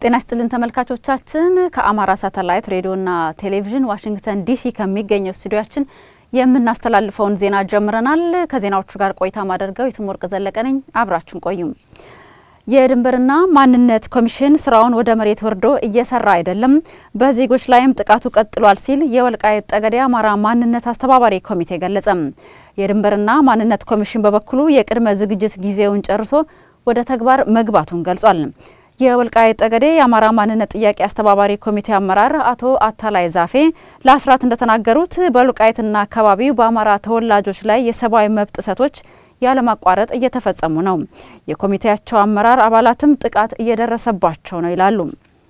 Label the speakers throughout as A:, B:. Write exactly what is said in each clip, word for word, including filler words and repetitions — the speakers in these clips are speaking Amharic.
A: ጤና ይስጥልን ተመልካቾቻችን ከአማራ ሳተላይት ሬዲዮና ቴሌቪዥን ዋሽንግተን ዲሲ ከሚገኘው ስቱዲዮአችን የምናስተላልፈውን ዜና ጀምረናል። ከዜናዎቹ ጋር ቆይታ ማድረጋው የትምወርቅ ዘለቀ ነኝ። አብራችሁን ቆዩ። የድንበርና ማንነት ኮሚሽን ስራውን ወደ መሬት ወርዶ እየሰራ አይደለም፣ በዜጎች ላይም ጥቃቱ ቀጥሏል ሲል የወልቃይት ጠገዴ አማራ ማንነት አስተባባሪ ኮሚቴ ገለጸ። የድንበርና ማንነት ኮሚሽን በበኩሉ የቅድመ ዝግጅት ጊዜውን ጨርሶ ወደ ተግባር መግባቱን ገልጿል። የወልቃይት ጠገዴ የአማራ ማንነት ጥያቄ አስተባባሪ ኮሚቴ አመራር አቶ አታላይ ዛፌ ለአስራት እንደተናገሩት በወልቃይትና አካባቢው በአማራ ተወላጆች ላይ የሰብአዊ መብት ጥሰቶች ያለማቋረጥ እየተፈጸሙ ነው። የኮሚቴያቸው አመራር አባላትም ጥቃት እየደረሰባቸው ነው ይላሉ።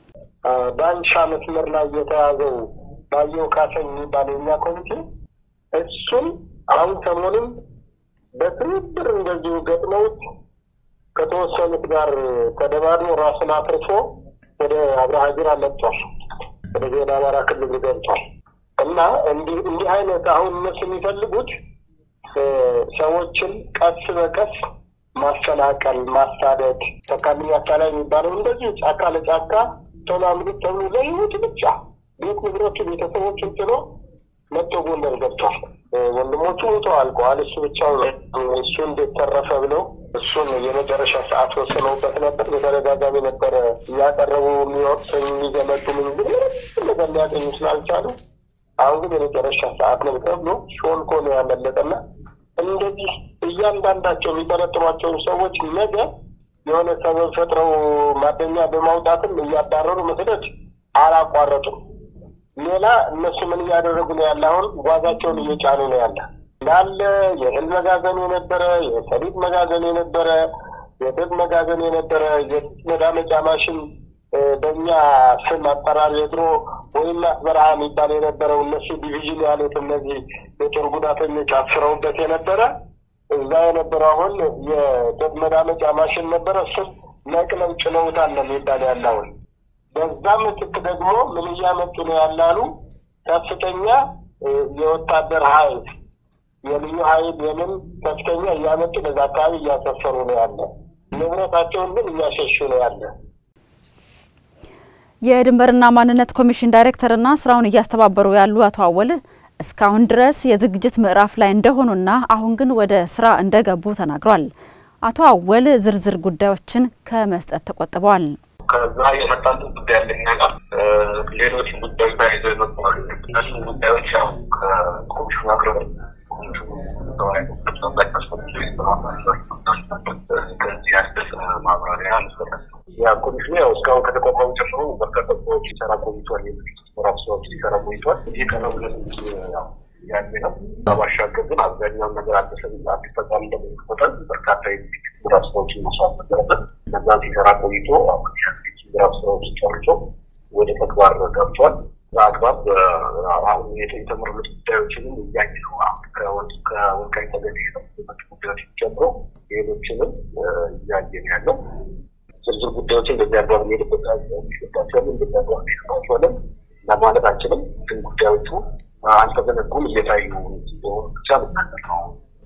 B: ባንቻ መስመር ላይ የተያዘው ባየው ካሰኝ ባለኛ ኮሚቴ እሱም አሁን ሰሞኑን በትብብር እንደዚሁ ገጥመውት ከተወሰኑት ጋር ተደባድሞ ራስን አትርፎ ወደ አብራሃጅራ መጥቷል። ወደ አማራ ክልል ገብቷል እና እንዲህ እንዲህ አይነት አሁን እነሱ የሚፈልጉት ሰዎችን ቀስ በቀስ ማስተናቀል ማሳደድ ተካልኛ ታላይ የሚባለው እንደዚህ ጫካ ለጫካ ተማምዱ ተብሎ ለይሁት ብቻ ቤት ንብረቱ ቤተሰቦችን ጥሎ መጥቶ ጎንደር ገብቷል። ወንድሞቹ ሞተዋል። ቋልሱ ብቻው እሱ እንደተረፈ ብለው እሱን የመጨረሻ ሰዓት ወሰነውበት ነበር። በተደጋጋሚ ነበር ያቀረቡ የሚወቅሰኝ የሚገመጡ ምን ግን ነገር ሊያገኙ ስላልቻሉ አሁን ግን የመጨረሻ ሰዓት ነው ተብሎ ሾልኮ ነው ያመለጠና እንደዚህ እያንዳንዳቸው የሚጠረጥሯቸው ሰዎች ነገ የሆነ ሰበብ ፈጥረው ማደኛ በማውጣትም እያባረሩ መስደድ አላቋረጡም። ሌላ እነሱ ምን ያደረጉ ነው ያለው? ጓዛቸውን እየጫኑ ነው ያለ ላለ የእህል መጋዘን የነበረ የሰሊጥ መጋዘን የነበረ የጥጥ መጋዘን የነበረ የመዳመጫ ማሽን በእኛ ስም አጠራር የድሮ ወይና በረሃ የሚባል የነበረው እነሱ ዲቪዥን ያሉት እነዚህ የጦር ጉዳተኞች አስረውበት የነበረ እዛ የነበረው አሁን የጥጥ መዳመጫ ማሽን ነበረ። እሱ ነቅለው ጭነውታል ነው የሚባል ያለው። በዛ ምትክ ደግሞ ምን ያመጡ ነው ያላሉ? ከፍተኛ የወታደር ኃይል የልዩ ኃይል የምን ከፍተኛ ያመጡ በዛ አካባቢ እያሰፈሩ ነው ያለ። ንብረታቸውን ግን እያሸሹ ነው ያለ።
A: የድንበርና ማንነት ኮሚሽን ዳይሬክተርና ስራውን እያስተባበሩ ያሉ አቶ አወል እስካሁን ድረስ የዝግጅት ምዕራፍ ላይ እንደሆኑና አሁን ግን ወደ ስራ እንደገቡ ተናግሯል። አቶ አወል ዝርዝር ጉዳዮችን ከመስጠት ተቆጥበዋል።
C: ከዛ የመጣው ጉዳይ ያለኛል ሌሎች ጉዳዮች ታይዘው መጥተዋል። እነሱ ጉዳዮች ያው ከኮሚሽኑ አቅርበው ኮሚሽኑ ተወያይ ተጠባቂ አስፈላጊ ከዚህ ያስደስ ማብራሪያ አንስተናል። ያ ኮሚሽኑ ያው እስካሁን ከተቋቋመ ጀምሮ በርካታ ሰዎች ሲሰራ ቆይቷል። የምራፍ ሰዎች ሲሰራ ቆይቷል። ይህ ከነብረት ያው ያኔ ነው። ባሻገር ግን አብዛኛው ነገር አዲስ አዲስ ተቋም እንደሚፈጠር በርካታ የምራፍ ሰዎችን ማሳተፍ ነበረበት። ከዛ ሲሰራ ቆይቶ አሁን የምራፍ ሰዎች ጨርሶ ወደ ተግባር ገብቷል። በአግባብ አሁን የተመረጡ ጉዳዮችንም እያየ ነው። አሁን ከወልቃይት ጠገዴ ነው ጉዳዮች ጀምሮ ሌሎችንም እያየ ነው ያለው። ዝርዝር ጉዳዮችን በዚያ አግባብ ሄደበት የሚገባቸውን እንደዚያግባብ ሄደባቸውንም ለማለታችንም ግን ጉዳዮቹ አልተገነቡም እየታዩ እንደሆኑ ብቻ ምናገር ነው።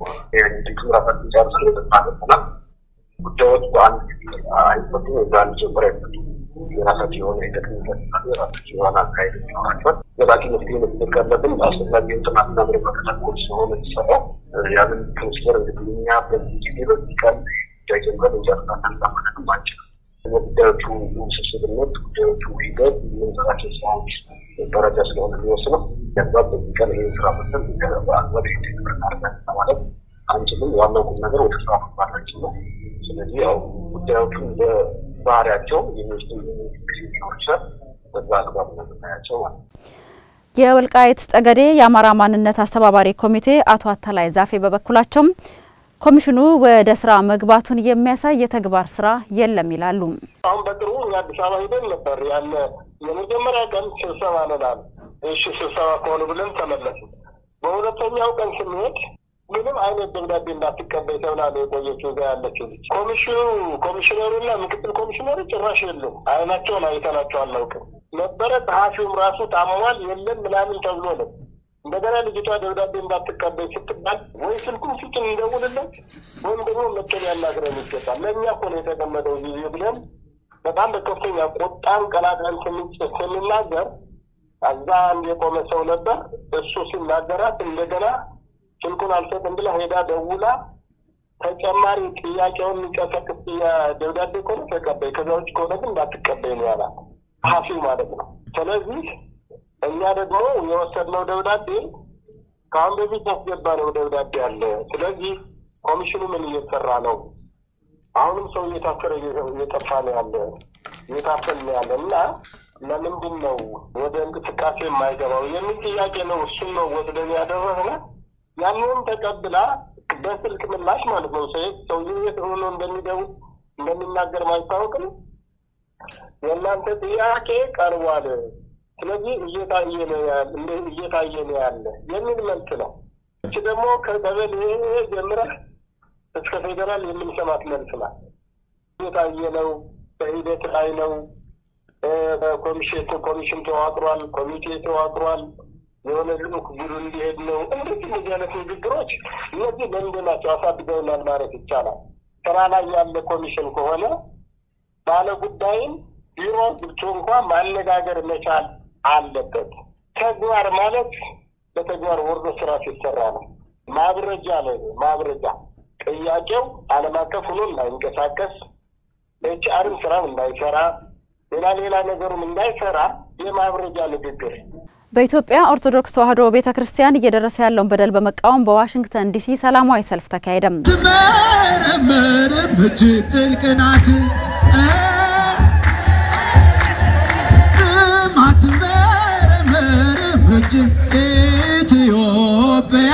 C: የድቱ ራሳችን ጨርስ ማለት ጉዳዮች በአንድ አይፈቱ በአንድ ጀምሮ አይፈቱ የራሳቸው የሆነ ሂደት የሚፈጥራሉ የራሳቸው የሆነ አካሄድ የሚኖራቸዋል። ዘላቂ መፍትሄ መስጠት ካለብን አስፈላጊውን ጥናትና ምርመራ ተደርጎ ስለሆነ የሚሰራው ያንን ኮንሲደር እንግዲህ እኛ በዚህ ጊዜ በዚህ ቀን ጉዳይ ጀምረን እንጨርሳለን ለማለትም አንችልም። ጉዳዮቹ ውስብስብነት ጉዳዮቹ ሂደት የምንሰራቸው ስራዎች ደረጃ ስለሆነ የሚወስነው ያዛብ በዚህ ቀን ይህን ስራ መስል በአግባብ ሂደት ምርናርጋት ለማለት አንችልም። ዋናው ቁም ነገር ወደ ስራ መግባታችን ነው። ስለዚህ ያው ጉዳዮቹ ባህሪያቸው የሚወስዱ የሚወስዱ በዛ አግባብ ነው የምናያቸው ማለት ነው።
A: የወልቃይት ጠገዴ የአማራ ማንነት አስተባባሪ ኮሚቴ አቶ አታላይ ዛፌ በበኩላቸው ኮሚሽኑ ወደ ስራ መግባቱን የሚያሳይ የተግባር ስራ የለም ይላሉ።
B: አሁን በቅርቡ አዲስ አበባ ሄደን ነበር ያለ የመጀመሪያ ቀን ስብሰባ ነበር። እሺ ስብሰባ ከሆነ ብለን ተመለስን። በሁለተኛው ቀን ስንሄድ ምንም አይነት ደብዳቤ እንዳትቀበል ተብላ ነው የቆየችው እዛ ያለችው። ኮሚሽኑ ኮሚሽነሩና ምክትል ኮሚሽነሩ ጭራሽ የሉም። አይናቸውን አይተናቸው አላውቅም ነበረ። ጸሐፊውም ራሱ ታሟል የለም ምናምን ተብሎ ነው። እንደገና ልጅቷ ደብዳቤ እንዳትቀበል ስትባል ወይ ስልኩን ሲጭን እንደውልለት ወይም ደግሞ መጥቶ ያናግረን ይገባል። ለእኛ እኮ ነው የተቀመጠው ጊዜ ብለን በጣም በከፍተኛ ቁጣን ቀላቅለን ስንናገር አዛ አንድ የቆመ ሰው ነበር። እሱ ሲናገራት እንደገና ስልኩን አልሰጥም ብላ ሄዳ ደውላ ተጨማሪ ጥያቄውን የሚቀሰቅስ ደብዳቤ ኮነ ተቀበይ፣ ከዛ ውጭ ከሆነ ግን እንዳትቀበይ ነው ያላት ሐፊው ማለት ነው። ስለዚህ እኛ ደግሞ የወሰድነው ደብዳቤ ካሁን በፊት ያስገባነው ደብዳቤ አለ። ስለዚህ ኮሚሽኑ ምን እየሰራ ነው? አሁንም ሰው እየታሰረ እየጠፋ ነው ያለ እየታፈነ ነው ያለ እና ለምንድን ነው ወደ እንቅስቃሴ የማይገባው የሚል ጥያቄ ነው። እሱን ነው ወስደን ያደረግነው። ያንንም ተቀብላ በስልክ ምላሽ ማለት ነው ሰው ሰውዬው የሆነ እንደሚደውል እንደሚናገር ማይታወቅም የእናንተ ጥያቄ ቀርቧል፣ ስለዚህ እየታየ ነው ያለ እንደ እየታየ ነው ያለ የሚል መልስ ነው። እቺ ደግሞ ከቀበሌ ጀምራ እስከ ፌደራል የምንሰማት መልስ ነው። እየታየ ነው፣ በሂደት ላይ ነው፣ ኮሚሽን ኮሚሽን ተዋቅሯል፣ ኮሚቴ ተዋቅሯል፣ የሆነ ልዑክ ቡድን እንዲሄድ ነው። እንደዚህ እንደዚህ አይነት ንግግሮች እነዚህ ለምንድናቸው አሳድገውናል ማለት ይቻላል። ስራ ላይ ያለ ኮሚሽን ከሆነ ባለ ጉዳይን ቢሮ ብቻ እንኳን ማነጋገር መቻል አለበት። ተግባር ማለት በተግባር ወርዶ ስራ ሲሰራ ነው። ማብረጃ ነው ማብረጃ ጥያቄው ዓለም አቀፍ ሆኖ እንዳይንቀሳቀስ ኤችአርም ስራው እንዳይሰራ ሌላ ሌላ ነገሩም እንዳይሰራ የማብረጃ ንግግር።
A: በኢትዮጵያ ኦርቶዶክስ ተዋሕዶ ቤተክርስቲያን እየደረሰ ያለውን በደል በመቃወም በዋሽንግተን ዲሲ ሰላማዊ ሰልፍ ተካሄደም።
D: ተመረመረ በትጥልቅናት ማትመረመረ በኢትዮጵያ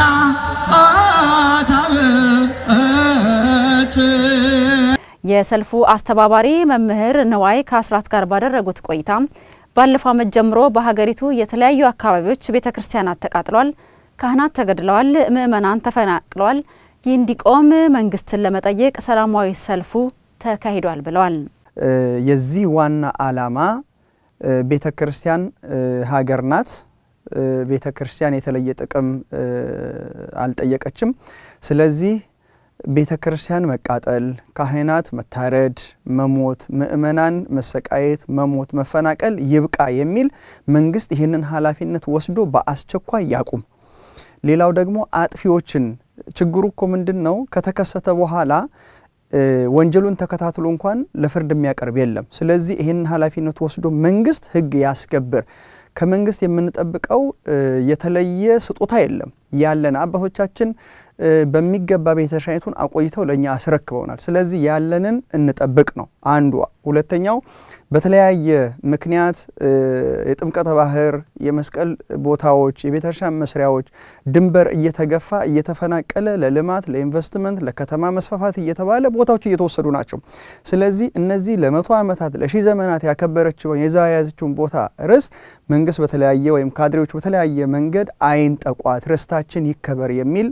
D: አታበጽ
A: የሰልፉ አስተባባሪ መምህር ነዋይ ከአስራት ጋር ባደረጉት ቆይታ ባለፈው ዓመት ጀምሮ በሀገሪቱ የተለያዩ አካባቢዎች ቤተክርስቲያናት ተቃጥለዋል፣ ካህናት ተገድለዋል፣ ምእመናን ተፈናቅለዋል። ይህ እንዲቆም መንግስትን ለመጠየቅ ሰላማዊ ሰልፉ ተካሂዷል ብለዋል።
E: የዚህ ዋና ዓላማ ቤተክርስቲያን ሀገር ናት። ቤተክርስቲያን የተለየ ጥቅም አልጠየቀችም። ስለዚህ ቤተክርስቲያን መቃጠል፣ ካህናት መታረድ፣ መሞት፣ ምእመናን መሰቃየት፣ መሞት፣ መፈናቀል ይብቃ የሚል መንግስት ይህንን ኃላፊነት ወስዶ በአስቸኳይ ያቁም። ሌላው ደግሞ አጥፊዎችን ችግሩ እኮ ምንድነው ከተከሰተ በኋላ ወንጀሉን ተከታትሎ እንኳን ለፍርድ የሚያቀርብ የለም። ስለዚህ ይህንን ኃላፊነት ወስዶ መንግስት ህግ ያስከብር። ከመንግስት የምንጠብቀው የተለየ ስጦታ የለም። ያለን አባቶቻችን በሚገባ ቤተክርስቲያኑን አቆይተው ለኛ አስረክበውናል። ስለዚህ ያለንን እንጠብቅ ነው አንዱ። ሁለተኛው በተለያየ ምክንያት የጥምቀተ ባህር የመስቀል ቦታዎች የቤተክርስቲያን መስሪያዎች ድንበር እየተገፋ እየተፈናቀለ ለልማት ለኢንቨስትመንት ለከተማ መስፋፋት እየተባለ ቦታዎች እየተወሰዱ ናቸው። ስለዚህ እነዚህ ለመቶ ዓመታት ለሺህ ዘመናት ያከበረችው የዛያዘችውን ቦታ ርስ መንግስት በተለያየ ወይም ካድሬዎች በተለያየ መንገድ አይንጠቋት ርስታችን ይከበር የሚል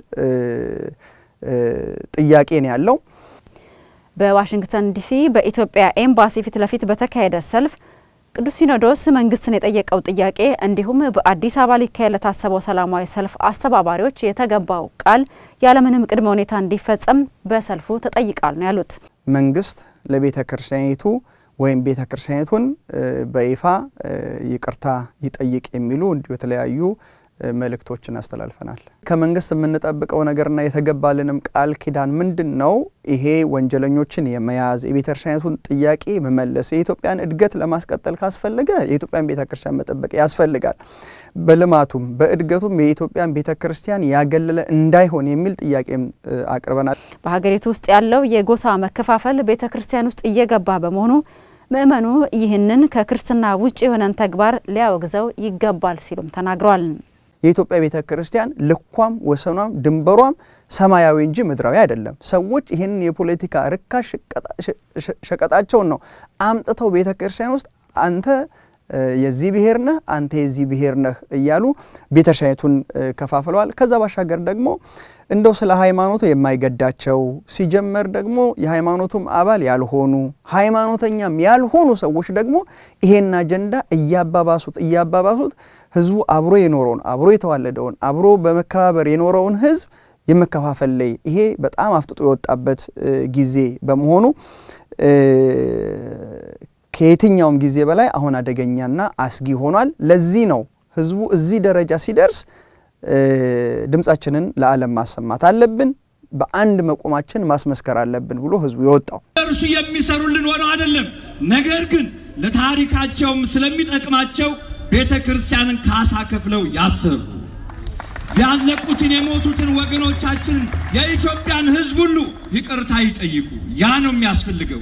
E: ጥያቄ ነው ያለው።
A: በዋሽንግተን ዲሲ በኢትዮጵያ ኤምባሲ ፊት ለፊት በተካሄደ ሰልፍ ቅዱስ ሲኖዶስ መንግስትን የጠየቀው ጥያቄ እንዲሁም በአዲስ አበባ ሊካሄድ ለታሰበው ሰላማዊ ሰልፍ አስተባባሪዎች የተገባው ቃል ያለምንም ቅድመ ሁኔታ እንዲፈጸም በሰልፉ ተጠይቃል ነው ያሉት።
E: መንግስት ለቤተክርስቲያኒቱ ወይም ቤተክርስቲያኒቱን በይፋ ይቅርታ ይጠይቅ የሚሉ እንዲሁ የተለያዩ መልእክቶችን አስተላልፈናል። ከመንግስት የምንጠብቀው ነገርና የተገባልንም ቃል ኪዳን ምንድነው? ይሄ ወንጀለኞችን የመያዝ የቤተክርስቲያኑን ጥያቄ መመለስ የኢትዮጵያን እድገት ለማስቀጠል ካስፈልገ የኢትዮጵያን ቤተክርስቲያን መጠበቅ ያስፈልጋል። በልማቱም በእድገቱም የኢትዮጵያን ቤተክርስቲያን ያገለለ እንዳይሆን የሚል ጥያቄም አቅርበናል።
A: በሀገሪቱ ውስጥ ያለው የጎሳ መከፋፈል ቤተክርስቲያን ውስጥ እየገባ በመሆኑ ምእመኑ ይህንን ከክርስትና ውጪ የሆነን ተግባር ሊያወግዘው ይገባል ሲሉም ተናግረዋል።
E: የኢትዮጵያ ቤተክርስቲያን ልኳም ወሰኗም ድንበሯም ሰማያዊ እንጂ ምድራዊ አይደለም። ሰዎች ይሄን የፖለቲካ ርካሽ ሸቀጣቸውን ነው አምጥተው ቤተክርስቲያን ውስጥ አንተ የዚህ ብሔር ነህ አንተ የዚህ ብሔር ነህ እያሉ ቤተክርስቲያኑን ከፋፍለዋል። ከዛ ባሻገር ደግሞ እንደው ስለ ሃይማኖቱ የማይገዳቸው ሲጀመር ደግሞ የሃይማኖቱም አባል ያልሆኑ ሃይማኖተኛም ያልሆኑ ሰዎች ደግሞ ይሄን አጀንዳ እያባባሱት እያባባሱት ህዝቡ አብሮ የኖረውን አብሮ የተዋለደውን አብሮ በመከባበር የኖረውን ህዝብ የመከፋፈል ላይ ይሄ በጣም አፍጥጦ የወጣበት ጊዜ በመሆኑ ከየትኛውም ጊዜ በላይ አሁን አደገኛና አስጊ ሆኗል ለዚህ ነው ህዝቡ እዚህ ደረጃ ሲደርስ ድምጻችንን ለዓለም ማሰማት አለብን በአንድ መቆማችን ማስመስከር አለብን ብሎ ህዝቡ ይወጣው
D: እርሱ የሚሰሩልን ወለው አይደለም ነገር ግን ለታሪካቸውም ስለሚጠቅማቸው ቤተክርስቲያንን ካሳ ከፍለው ያሰሩ ያለቁትን የሞቱትን ወገኖቻችን የኢትዮጵያን ህዝብ ሁሉ ይቅርታ ይጠይቁ ያ ነው የሚያስፈልገው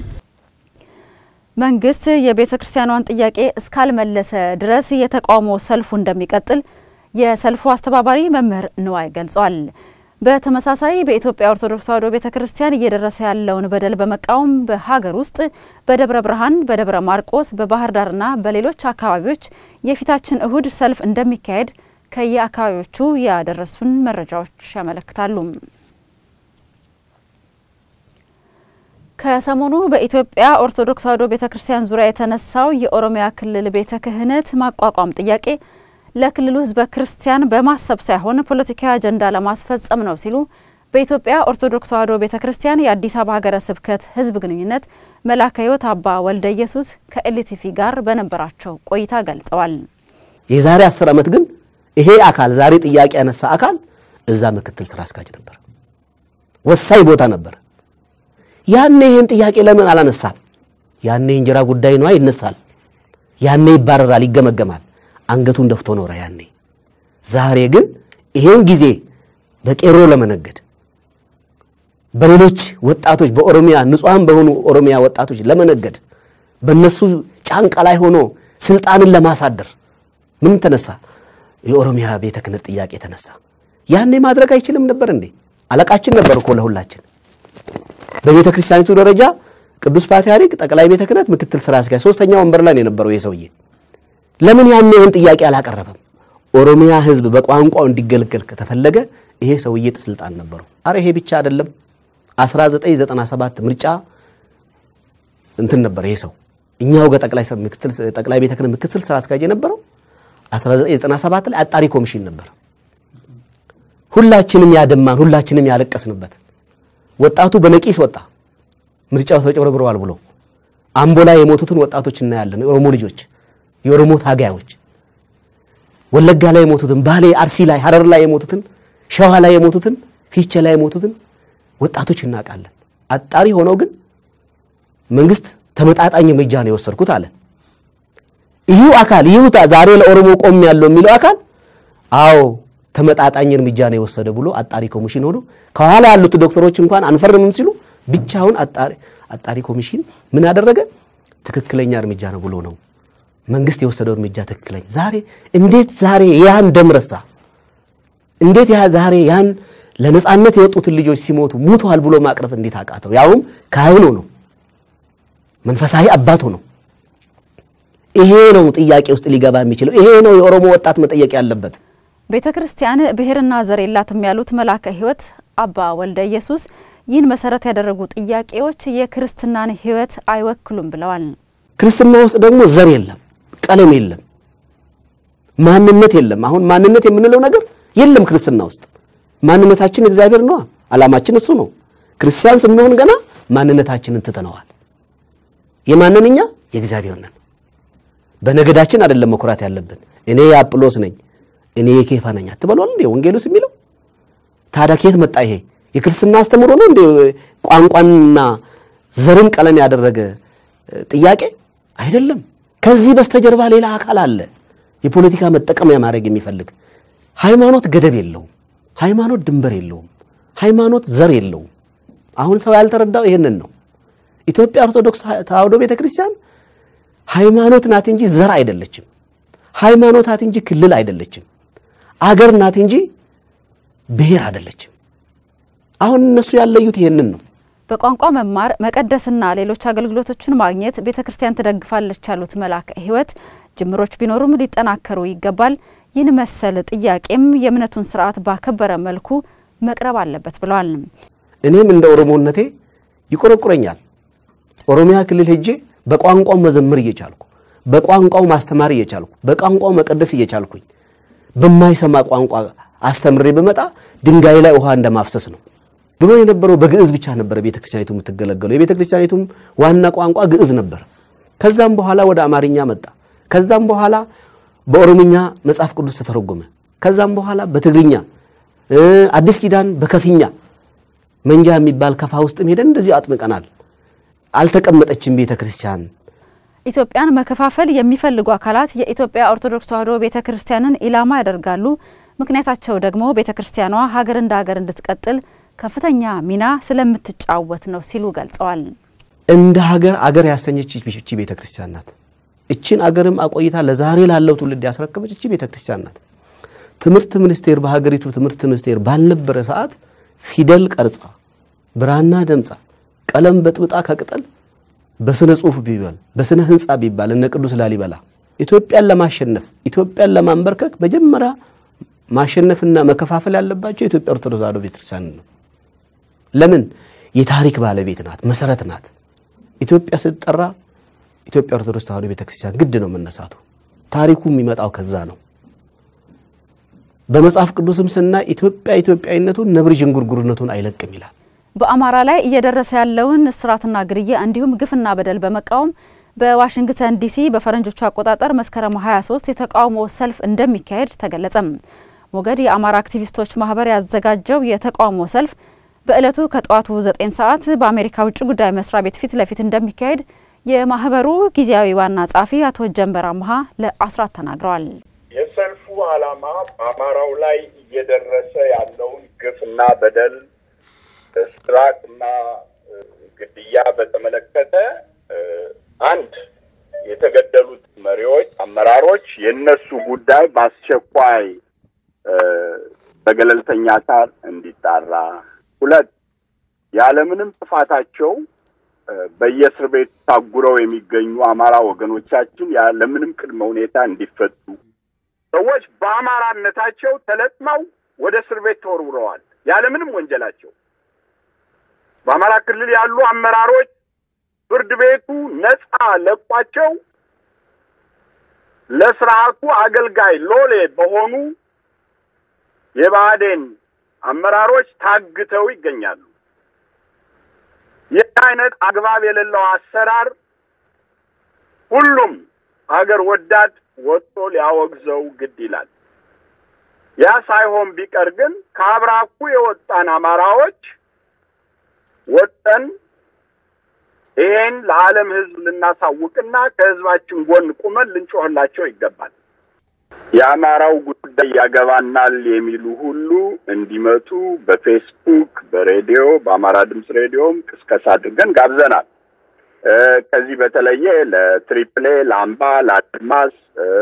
A: መንግስት የቤተክርስቲያኗን ጥያቄ እስካልመለሰ ድረስ የተቃውሞ ሰልፉ እንደሚቀጥል የሰልፉ አስተባባሪ መምህር ንዋይ ገልጿል በተመሳሳይ በኢትዮጵያ ኦርቶዶክስ ተዋሕዶ ቤተክርስቲያን እየደረሰ ያለውን በደል በመቃወም በሀገር ውስጥ በደብረ ብርሃን በደብረ ማርቆስ በባህር ዳርና በሌሎች አካባቢዎች የፊታችን እሁድ ሰልፍ እንደሚካሄድ ከየአካባቢዎቹ ያደረሱን መረጃዎች ያመለክታሉ ከሰሞኑ በኢትዮጵያ ኦርቶዶክስ ተዋሕዶ ቤተክርስቲያን ዙሪያ የተነሳው የኦሮሚያ ክልል ቤተ ክህነት ማቋቋም ጥያቄ ለክልሉ ህዝበ ክርስቲያን በማሰብ ሳይሆን ፖለቲካዊ አጀንዳ ለማስፈጸም ነው ሲሉ በኢትዮጵያ ኦርቶዶክስ ተዋሕዶ ቤተክርስቲያን የአዲስ አበባ ሀገረ ስብከት ህዝብ ግንኙነት መላከ ሕይወት አባ ወልደ ኢየሱስ ከኤልቲቪ ጋር በነበራቸው ቆይታ ገልጸዋል
F: የዛሬ አስር ዓመት ግን ይሄ አካል ዛሬ ጥያቄ ያነሳ አካል እዛ ምክትል ስራ አስኪያጅ ነበር ወሳኝ ቦታ ነበር ያኔ ይሄን ጥያቄ ለምን አላነሳም ያኔ እንጀራ ጉዳይ ነው አይነሳል ያኔ ይባረራል ይገመገማል አንገቱን ደፍቶ ነው ያኔ ዛሬ ግን ይሄን ጊዜ በቄሮ ለመነገድ በሌሎች ወጣቶች በኦሮሚያ ንጹሃን በሆኑ ኦሮሚያ ወጣቶች ለመነገድ በነሱ ጫንቃ ላይ ሆኖ ስልጣንን ለማሳደር ምን ተነሳ የኦሮሚያ ቤተ ክህነት ጥያቄ ተነሳ ያኔ ማድረግ አይችልም ነበር እንዴ አለቃችን ነበር እኮ ለሁላችን በቤተ ክርስቲያኒቱ ደረጃ ቅዱስ ፓትርያርክ ጠቅላይ ቤተ ክህነት ምክትል ስራ አስኪያጅ ሶስተኛው ወንበር ላይ የነበረው የሰውዬ ለምን ያኔ ይሄን ጥያቄ አላቀረበም ኦሮሚያ ህዝብ በቋንቋው እንዲገለገል ከተፈለገ ይሄ ሰውዬ ስልጣን ነበረው አረ ይሄ ብቻ አይደለም አስራ ዘጠኝ ዘጠና ሰባት ምርጫ እንትን ነበር ይሄ ሰው እኛው ጋር ጠቅላይ ምክትል ጠቅላይ ቤተ ክህነት ምክትል ስራ አስኪያጅ የነበረው አስራ ዘጠኝ ዘጠና ሰባት ላይ አጣሪ ኮሚሽን ነበር ሁላችንም ያደማን ሁላችንም ያለቀስንበት ወጣቱ በነቂስ ወጣ ምርጫው ተጨበረብረዋል ብሎ አምቦ ላይ የሞቱትን ወጣቶች እና ያለን የኦሮሞ ልጆች የኦሮሞ ታጋዮች ወለጋ ላይ የሞቱትን ባሌ አርሲ ላይ ሐረር ላይ የሞቱትን ሸዋ ላይ የሞቱትን ፊቼ ላይ የሞቱትን ወጣቶች እናቃለን አጣሪ ሆነው ግን መንግስት ተመጣጣኝ እርምጃ ነው የወሰድኩት አለ ይሁ አካል ይሁ ዛሬ ለኦሮሞ ቆም ያለው የሚለው አካል አዎ ተመጣጣኝ እርምጃ ነው የወሰደ ብሎ አጣሪ ኮሚሽን ሆኖ ከኋላ ያሉት ዶክተሮች እንኳን አንፈርምም ሲሉ ብቻውን አጣሪ አጣሪ ኮሚሽን ምን ያደረገ ትክክለኛ እርምጃ ነው ብሎ ነው መንግስት የወሰደው እርምጃ ትክክለኛ ዛሬ እንዴት ዛሬ ያን ደምረሳ እንዴት ያ ዛሬ ያን ለነጻነት የወጡት ልጆች ሲሞቱ ሞተዋል ብሎ ማቅረብ እንዴት አቃተው ያውም ካህኑ ነው መንፈሳዊ አባቱ ነው ይሄ ነው ጥያቄ ውስጥ ሊገባ የሚችለው ይሄ ነው የኦሮሞ ወጣት መጠየቅ ያለበት
A: ቤተክርስቲያን ብሔርና ዘር የላትም ያሉት መላከ ሕይወት አባ ወልደ ኢየሱስ ይህን መሰረት ያደረጉ ጥያቄዎች የክርስትናን ሕይወት አይወክሉም ብለዋል
F: ክርስትና ውስጥ ደግሞ ዘር የለም ቀለም የለም ማንነት የለም አሁን ማንነት የምንለው ነገር የለም ክርስትና ውስጥ ማንነታችን እግዚአብሔር ነው አላማችን እሱ ነው ክርስቲያን ስንሆን ገና ማንነታችንን ተተነዋል የማንነኛ የእግዚአብሔር ነን በነገዳችን አይደለም መኩራት ያለብን እኔ የአጵሎስ ነኝ እኔ የኬፋ ነኝ አትበሉል እንዴ ወንጌሉስ የሚለው ታዲያ ከየት መጣ ይሄ የክርስትና አስተምሮ ነው እንዴ ቋንቋንና ዘርን ቀለም ያደረገ ጥያቄ አይደለም ከዚህ በስተጀርባ ሌላ አካል አለ የፖለቲካ መጠቀሚያ ማድረግ የሚፈልግ ሃይማኖት ገደብ የለውም ሃይማኖት ድንበር የለውም ሃይማኖት ዘር የለውም አሁን ሰው ያልተረዳው ይሄንን ነው ኢትዮጵያ ኦርቶዶክስ ተዋሕዶ ቤተክርስቲያን ሃይማኖት ናት እንጂ ዘር አይደለችም ሃይማኖት ናት እንጂ ክልል አይደለችም አገር ናት እንጂ ብሔር አይደለችም አሁን እነሱ ያለዩት ይሄንን ነው
A: በቋንቋ መማር መቀደስና ሌሎች አገልግሎቶችን ማግኘት ቤተክርስቲያን ተደግፋለች ያሉት መላከ ሕይወት ጅምሮች ቢኖሩም ሊጠናከሩ ይገባል ይህን መሰል ጥያቄም የእምነቱን ስርዓት ባከበረ መልኩ መቅረብ አለበት ብለዋል
F: እኔም እንደ ኦሮሞነቴ ይቆረቁረኛል ኦሮሚያ ክልል ሄጄ በቋንቋው መዘምር እየቻልኩ በቋንቋው ማስተማር እየቻልኩ በቋንቋው መቀደስ እየቻልኩኝ በማይሰማ ቋንቋ አስተምሬ በመጣ ድንጋይ ላይ ውሃ እንደማፍሰስ ነው ድሮ የነበረው በግዕዝ ብቻ ነበር ቤተክርስቲያኒቱ የምትገለገለው የቤተክርስቲያኒቱም ዋና ቋንቋ ግዕዝ ነበር ከዛም በኋላ ወደ አማርኛ መጣ ከዛም በኋላ በኦሮምኛ መጽሐፍ ቅዱስ ተተረጎመ ከዛም በኋላ በትግርኛ አዲስ ኪዳን በከፊኛ መንጃ የሚባል ከፋ ውስጥም ሄደን እንደዚህ አጥምቀናል አልተቀመጠችም ቤተክርስቲያን
A: ኢትዮጵያን መከፋፈል የሚፈልጉ አካላት የኢትዮጵያ ኦርቶዶክስ ተዋሕዶ ቤተክርስቲያንን ኢላማ ያደርጋሉ ምክንያታቸው ደግሞ ቤተክርስቲያኗ ሀገር እንደ ሀገር እንድትቀጥል ከፍተኛ ሚና ስለምትጫወት ነው ሲሉ ገልጸዋል
F: እንደ ሀገር አገር ያሰኘች እቺ ቤተክርስቲያን ናት እቺን አገርም አቆይታ ለዛሬ ላለው ትውልድ ያስረከበች እቺ ቤተክርስቲያን ናት ትምርት ሚኒስቴር በሀገሪቱ ትምርት ሚኒስቴር ባልነበረ ሰዓት ፊደል ቀርጻ ብራና ደምጻ ቀለም በጥብጣ ከቅጠል በስነ ጽሁፍ ቢባል በስነ ህንጻ ቢባል እነ ቅዱስ ላሊበላ ኢትዮጵያን ለማሸነፍ ኢትዮጵያን ለማንበርከክ መጀመሪያ ማሸነፍና መከፋፈል ያለባቸው ኢትዮጵያ ኦርቶዶክስ ተዋሕዶ ቤተክርስቲያን ነው ለምን የታሪክ ባለቤት ናት መሰረት ናት ኢትዮጵያ ስትጠራ ኢትዮጵያ ኦርቶዶክስ ተዋሕዶ ቤተክርስቲያን ግድ ነው መነሳቱ ታሪኩ የሚመጣው ከዛ ነው በመጽሐፍ ቅዱስም ስና ኢትዮጵያ ኢትዮጵያዊነቱን ነብር ጅንጉርጉርነቱን አይለቅም ይላል
A: በአማራ ላይ እየደረሰ ያለውን እስራትና ግርያ እንዲሁም ግፍና በደል በመቃወም በዋሽንግተን ዲሲ በፈረንጆቹ አቆጣጠር መስከረም ሃያ ሶስት የተቃውሞ ሰልፍ እንደሚካሄድ ተገለጸ ሞገድ የአማራ አክቲቪስቶች ማህበር ያዘጋጀው የተቃውሞ ሰልፍ በእለቱ ከጧቱ ዘጠኝ ሰዓት በአሜሪካ ውጭ ጉዳይ መስሪያ ቤት ፊት ለፊት እንደሚካሄድ የማህበሩ ጊዜያዊ ዋና ጻፊ አቶ ጀንበር አምሃ ለአስራት ተናግረዋል
G: የሰልፉ ዓላማ በአማራው ላይ እየደረሰ ያለውን ግፍና በደል እስራትና ግድያ በተመለከተ አንድ የተገደሉት መሪዎች አመራሮች የነሱ ጉዳይ በአስቸኳይ በገለልተኛ አካል እንዲጣራ ሁለት ያለምንም ጥፋታቸው በየእስር ቤት ታጉረው የሚገኙ አማራ ወገኖቻችን ያለምንም ቅድመ ሁኔታ እንዲፈቱ ሰዎች በአማራነታቸው ተለጥመው ወደ እስር ቤት ተወርውረዋል ያለምንም ወንጀላቸው በአማራ ክልል ያሉ አመራሮች ፍርድ ቤቱ ነፃ ለቋቸው ለስርዓቱ አገልጋይ ሎሌ በሆኑ የባዴን አመራሮች ታግተው ይገኛሉ ይህ አይነት አግባብ የሌለው አሰራር ሁሉም ሀገር ወዳድ ወጥቶ ሊያወግዘው ግድ ይላል ያ ሳይሆን ቢቀር ግን ከአብራኩ የወጣን አማራዎች ወጥተን ይሄን ለዓለም ህዝብ ልናሳውቅና ከህዝባችን ጎን ቆመን ልንጮህላቸው ይገባል የአማራው ጉዳይ ያገባናል የሚሉ ሁሉ እንዲመጡ በፌስቡክ በሬዲዮ በአማራ ድምጽ ሬዲዮም ቅስቀሳ አድርገን ጋብዘናል ከዚህ በተለየ ለትሪፕሌ ላምባ ለአድማስ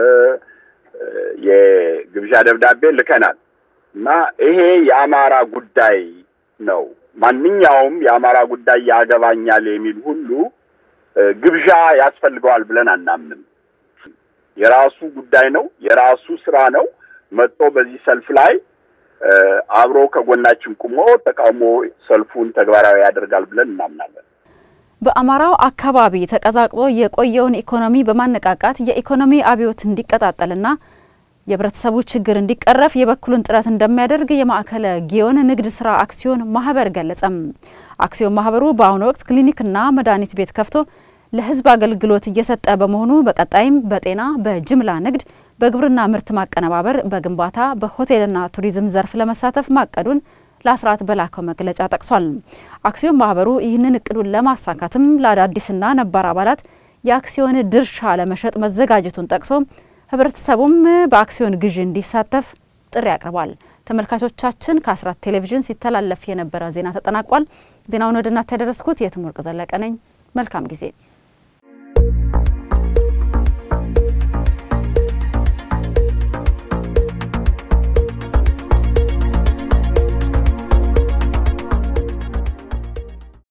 G: የግብዣ ደብዳቤ ልከናል እና ይሄ የአማራ ጉዳይ ነው ማንኛውም የአማራ ጉዳይ ያገባኛል የሚል ሁሉ ግብዣ ያስፈልገዋል ብለን አናምንም የራሱ ጉዳይ ነው የራሱ ስራ ነው መጥቶ በዚህ ሰልፍ ላይ አብሮ ከጎናችን ቆሞ ተቃውሞ ሰልፉን ተግባራዊ ያደርጋል ብለን እናምናለን
A: በአማራው አካባቢ ተቀዛቅሎ የቆየውን ኢኮኖሚ በማነቃቃት የኢኮኖሚ አብዮት እንዲቀጣጠልና የብረተሰቡ ችግር እንዲቀረፍ የበኩሉን ጥረት እንደሚያደርግ የማዕከለ ጊዮን ንግድ ስራ አክሲዮን ማህበር ገለጸም አክሲዮን ማህበሩ በአሁኑ ወቅት ክሊኒክና መድኃኒት ቤት ከፍቶ ለህዝብ አገልግሎት እየሰጠ በመሆኑ በቀጣይም በጤና በጅምላ ንግድ በግብርና ምርት ማቀነባበር በግንባታ በሆቴልና ቱሪዝም ዘርፍ ለመሳተፍ ማቀዱን ለአስራት በላከው መግለጫ ጠቅሷል አክሲዮን ማህበሩ ይህንን እቅዱን ለማሳካትም ለአዳዲስና ነባር አባላት የአክሲዮን ድርሻ ለመሸጥ መዘጋጀቱን ጠቅሶ ህብረተሰቡም በአክሲዮን ግዢ እንዲሳተፍ ጥሪ ያቀርባል ተመልካቾቻችን ከአስራት ቴሌቪዥን ሲተላለፍ የነበረ ዜና ተጠናቋል ዜናውን ወደ እናንተ ያደረስኩት የትምወርቅ ዘለቀ ነኝ መልካም ጊዜ